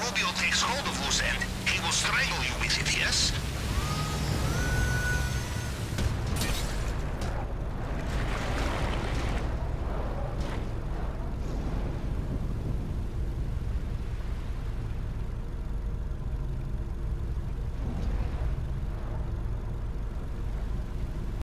Rubio takes hold of loose end, he will strangle you with it, yes?